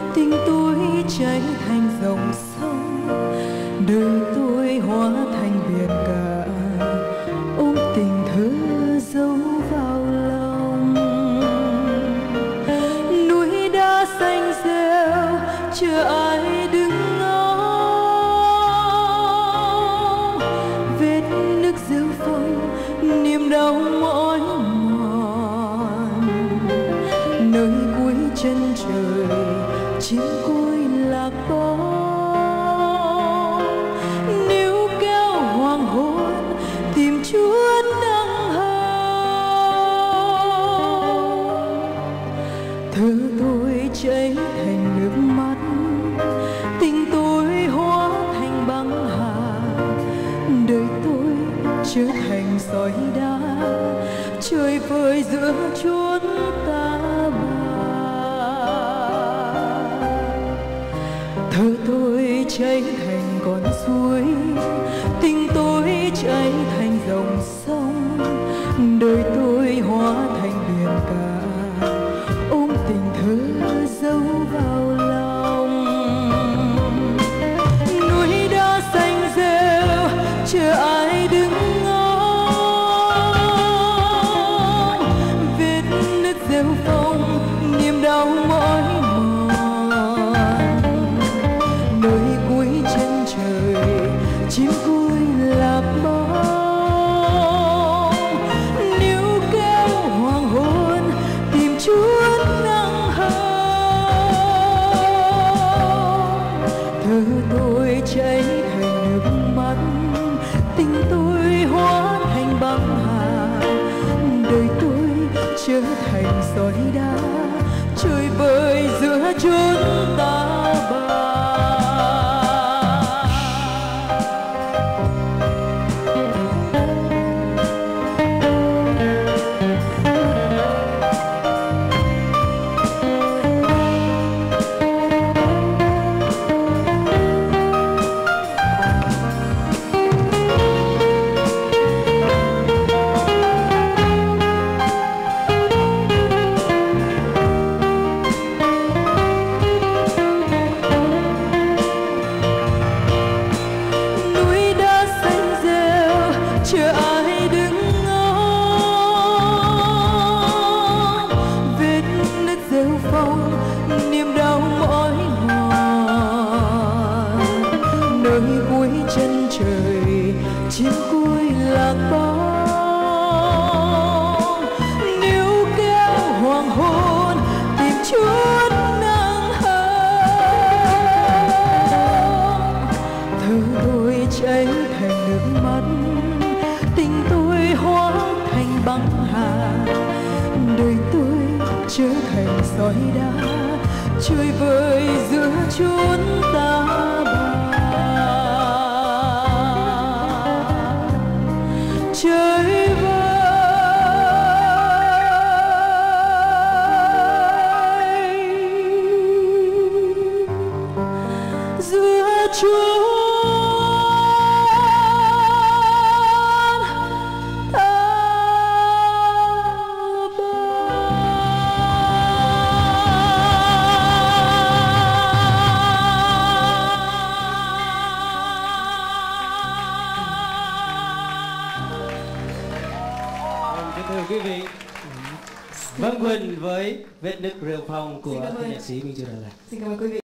tình tôi chảy thành dòng sông, đời tôi hóa thành biển cả, ôm tình thơ giấu vào lòng. Núi đá xanh rêu chờ ai đứng ngó, vết nước rêu phong niềm đau mỏi mòn. Nơi cuối chân trời chim côi lạc bóng, níu kéo hoàng hôn tìm chút nắng hồng. Thơ tôi chảy thành nước mắt, tình tôi hóa thành băng hà, đời tôi trở thành sỏi đá, trời vơi giữa chốn ta bà. Thơ tôi chảy thành con suối, tình tôi chảy thành dòng sông, đời tôi hóa thành biển cả, ôm tình thơ giấu vào lòng. Núi đá xanh rêu chờ ai đứng ngó, vết nứt rêu phong niềm đau mỏi mòn. Nơi cuối chân trời chim côi lạc bóng, níu kéo hoàng hôn tìm chút nắng hồng. Thơ tôi chảy thành nước mắt, tình tôi hóa thành băng hà, đời tôi trở thành sỏi đá, trời vơi giữa chốn ta bà. Chờ ai đứng ngó, vết nứt rêu phong niềm đau mỏi mòn. Nơi cuối chân trời chim côi lạc bóng, níu kéo hoàng hôn tìm chút nắng hồng. Thơ tôi chảy thành nước mắt, tình tôi hóa thành băng hà, đời tôi trở thành sỏi đá, trời vơi giữa chốn ta bà. Trời vơi giữa chốn thưa quý vị. Vân Quỳnh với vết nứt rêu phong của nhạc sĩ Minh Châu Đà Lạt. Xin cảm ơn quý vị.